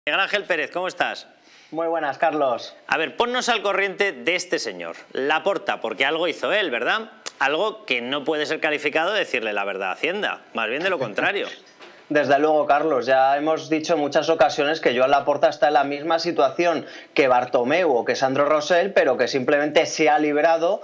Miguel Ángel Pérez, ¿cómo estás? Muy buenas, Carlos. A ver, ponnos al corriente de este señor, Laporta, porque algo hizo él, ¿verdad? Algo que no puede ser calificado de decirle la verdad a Hacienda, más bien de lo contrario. Desde luego, Carlos, ya hemos dicho en muchas ocasiones que Joan Laporta está en la misma situación que Bartomeu o que Sandro Rosell, pero que simplemente se ha librado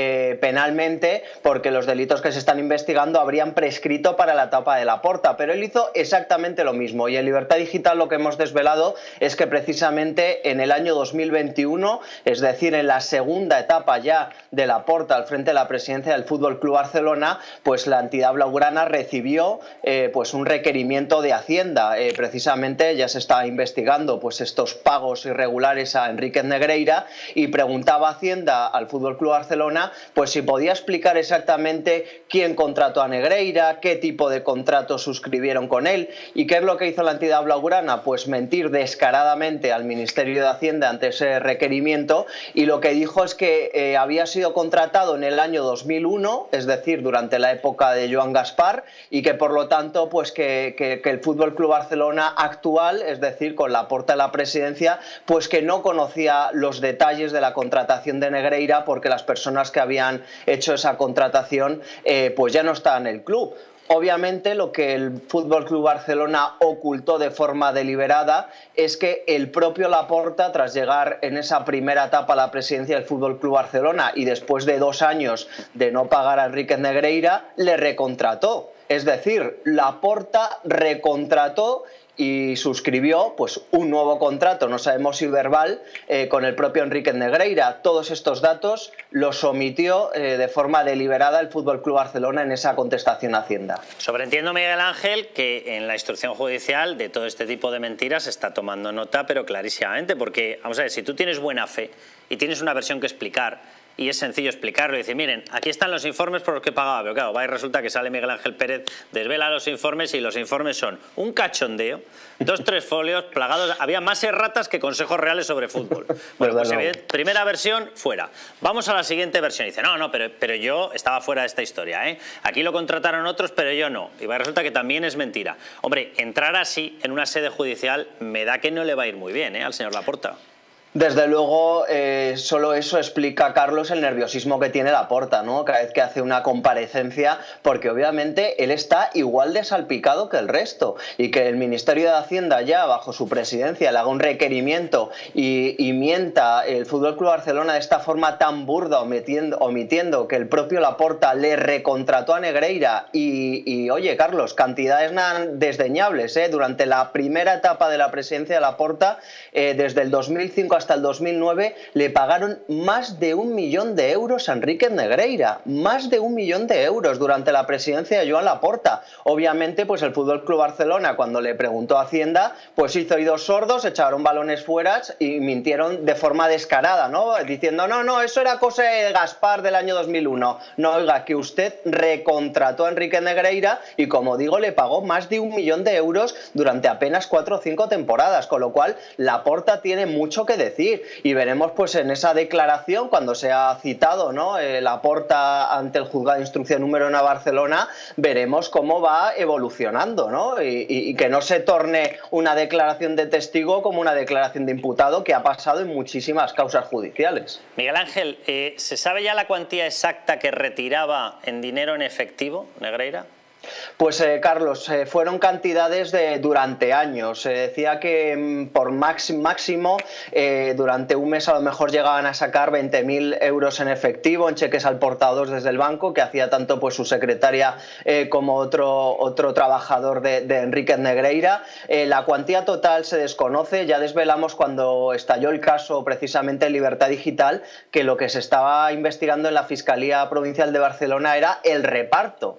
penalmente porque los delitos que se están investigando habrían prescrito para la etapa de Laporta. Pero él hizo exactamente lo mismo, y en Libertad Digital lo que hemos desvelado es que precisamente en el año 2021, es decir, en la segunda etapa ya de Laporta al frente de la presidencia del Fútbol Club Barcelona, pues la entidad blaugrana recibió pues un requerimiento de Hacienda. Precisamente ya se está investigando pues estos pagos irregulares a Enríquez Negreira, y preguntaba a Hacienda al Fútbol Club Barcelona pues si podía explicar exactamente quién contrató a Negreira, qué tipo de contrato suscribieron con él. ¿Y qué es lo que hizo la entidad blaugrana? Pues mentir descaradamente al Ministerio de Hacienda ante ese requerimiento, y lo que dijo es que había sido contratado en el año 2001, es decir, durante la época de Joan Gaspar, y que por lo tanto pues que el Fútbol Club Barcelona actual, es decir, con Laporta en la presidencia, pues que no conocía los detalles de la contratación de Negreira, porque las personas que habían hecho esa contratación pues ya no estaban en el club. Obviamente lo que el Fútbol Club Barcelona ocultó de forma deliberada es que el propio Laporta, tras llegar en esa primera etapa a la presidencia del Fútbol Club Barcelona y después de 2 años de no pagar a Enríquez Negreira, le recontrató. Es decir, Laporta recontrató y suscribió pues un nuevo contrato, no sabemos si verbal, con el propio Enríquez Negreira. Todos estos datos los omitió de forma deliberada el Fútbol Club Barcelona en esa contestación a Hacienda. Sobreentiendo, Miguel Ángel, que en la instrucción judicial de todo este tipo de mentiras se está tomando nota, pero clarísimamente, porque, vamos a ver, si tú tienes buena fe y tienes una versión que explicar, y es sencillo explicarlo y decir, miren, aquí están los informes por los que pagaba, pero claro, va y resulta que sale Miguel Ángel Pérez, desvela los informes, y los informes son un cachondeo, 2-3 folios plagados, había más erratas que consejos reales sobre fútbol. Bueno, pues primera versión, fuera. Vamos a la siguiente versión. Y dice, no, pero yo estaba fuera de esta historia, ¿eh? Aquí lo contrataron otros, pero yo no. Y va y resulta que también es mentira. Hombre, entrar así en una sede judicial me da que no le va a ir muy bien, al señor Laporta. Desde luego, solo eso explica, Carlos, el nerviosismo que tiene Laporta, ¿no? Cada vez que hace una comparecencia, porque obviamente él está igual de salpicado que el resto, y que el Ministerio de Hacienda ya bajo su presidencia le haga un requerimiento y mienta el Fútbol Club Barcelona de esta forma tan burda, omitiendo que el propio Laporta le recontrató a Negreira y oye, Carlos, cantidades desdeñables, durante la primera etapa de la presidencia de Laporta, desde el 2005 hasta el 2009, le pagaron más de 1 millón de euros a Enríquez Negreira, más de 1 millón de euros durante la presidencia de Joan Laporta. Obviamente, pues el Fútbol Club Barcelona, cuando le preguntó a Hacienda, pues hizo oídos sordos, echaron balones fuera y mintieron de forma descarada, ¿no? Diciendo, no, eso era cosa de Gaspar del año 2001. No, oiga, que usted recontrató a Enríquez Negreira y, como digo, le pagó más de 1 millón de euros durante apenas 4 o 5 temporadas, con lo cual Laporta tiene mucho que decir. Y veremos pues en esa declaración, cuando se ha citado, ¿no?, Laporta ante el juzgado de instrucción número 1 a Barcelona, veremos cómo va evolucionando, ¿no? Y que no se torne una declaración de testigo como una declaración de imputado, que ha pasado en muchísimas causas judiciales. Miguel Ángel, ¿se sabe ya la cuantía exacta que retiraba en dinero en efectivo Negreira? Pues Carlos, fueron cantidades durante años. Se decía que por máximo durante un mes a lo mejor llegaban a sacar 20.000 euros en efectivo, en cheques al portador desde el banco, que hacía tanto pues su secretaria como otro trabajador de Enríquez Negreira. La cuantía total se desconoce. Ya desvelamos cuando estalló el caso precisamente en Libertad Digital que lo que se estaba investigando en la Fiscalía Provincial de Barcelona era el reparto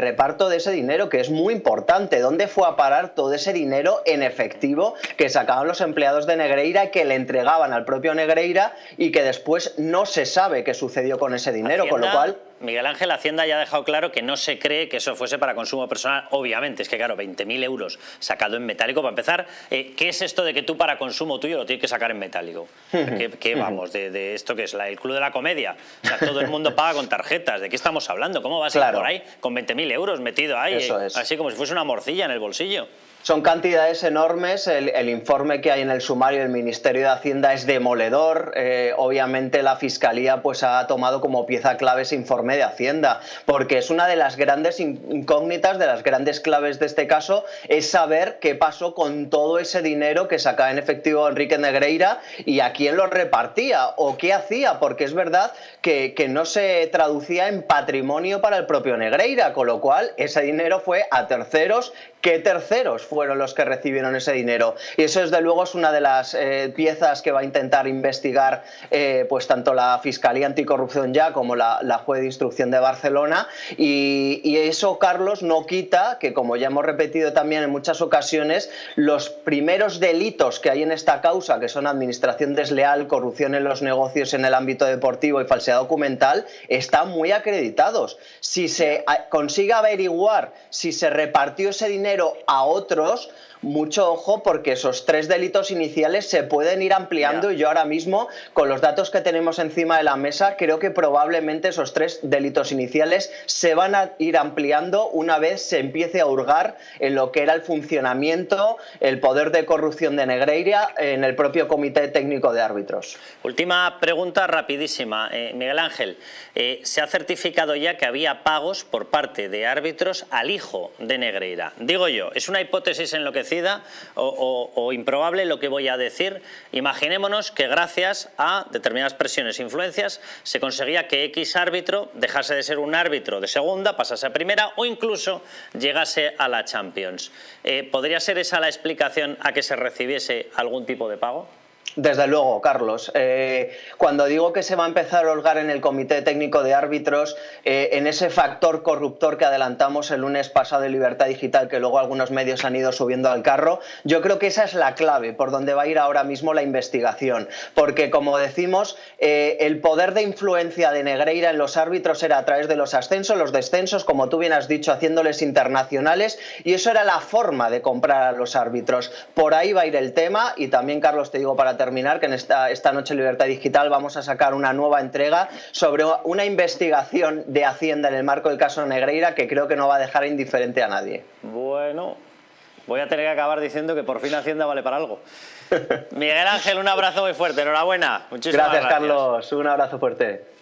de ese dinero, que es muy importante. ¿Dónde fue a parar todo ese dinero en efectivo que sacaban los empleados de Negreira, que le entregaban al propio Negreira, y que después no se sabe qué sucedió con ese dinero? Hacienda, con lo cual... Miguel Ángel, Hacienda ya ha dejado claro que no se cree que eso fuese para consumo personal. Obviamente, es que claro, 20.000 euros sacado en metálico, para empezar, ¿qué es esto de que tú para consumo tuyo lo tienes que sacar en metálico? ¿Qué vamos? ¿De esto qué es? ¿El Club de la Comedia? O sea, todo el mundo paga con tarjetas. ¿De qué estamos hablando? ¿Cómo vas a ir por ahí con 20.000 euros metido ahí? Así como si fuese una morcilla en el bolsillo. Son cantidades enormes, el informe que hay en el sumario del Ministerio de Hacienda es demoledor. Obviamente la Fiscalía pues ha tomado como pieza clave ese informe de Hacienda, porque es una de las grandes incógnitas, de las grandes claves de este caso, es saber qué pasó con todo ese dinero que sacaba en efectivo Enrique Negreira y a quién lo repartía o qué hacía, porque es verdad que no se traducía en patrimonio para el propio Negreira, con lo cual ese dinero fue a terceros. ¿Qué terceros fueron los que recibieron ese dinero? Y eso, desde luego, es una de las piezas que va a intentar investigar pues tanto la Fiscalía Anticorrupción ya como la Juez de Instrucción de Barcelona. Y eso, Carlos, no quita que, como ya hemos repetido también en muchas ocasiones, los primeros delitos que hay en esta causa, que son administración desleal, corrupción en los negocios en el ámbito deportivo y falsedad documental, están muy acreditados. Si se consigue averiguar si se repartió ese dinero a otros, mucho ojo, porque esos 3 delitos iniciales se pueden ir ampliando y yo ahora mismo, con los datos que tenemos encima de la mesa, creo que probablemente esos 3 delitos iniciales se van a ir ampliando una vez se empiece a hurgar en lo que era el funcionamiento, el poder de corrupción de Negreira en el propio Comité Técnico de Árbitros. Última pregunta rapidísima. Miguel Ángel, se ha certificado ya que había pagos por parte de árbitros al hijo de Negreira. Digo yo, es una hipótesis enloquecida o improbable lo que voy a decir. Imaginémonos que gracias a determinadas presiones e influencias se conseguía que X árbitro dejase de ser un árbitro de segunda, pasase a primera o incluso llegase a la Champions. ¿Podría ser esa la explicación a que se recibiese algún tipo de pago? Desde luego, Carlos. Cuando digo que se va a empezar a holgar en el Comité Técnico de Árbitros, en ese factor corruptor que adelantamos el lunes pasado en Libertad Digital, que luego algunos medios han ido subiendo al carro, yo creo que esa es la clave por donde va a ir ahora mismo la investigación. Porque, como decimos, el poder de influencia de Negreira en los árbitros era a través de los ascensos, los descensos, como tú bien has dicho, haciéndoles internacionales, y eso era la forma de comprar a los árbitros. Por ahí va a ir el tema, y también, Carlos, te digo para terminar que en esta noche en Libertad Digital vamos a sacar una nueva entrega sobre una investigación de Hacienda en el marco del caso Negreira que creo que no va a dejar indiferente a nadie. Bueno, voy a tener que acabar diciendo que por fin Hacienda vale para algo. Miguel Ángel, un abrazo muy fuerte, enhorabuena. Muchísimas gracias. Gracias, Carlos, un abrazo fuerte.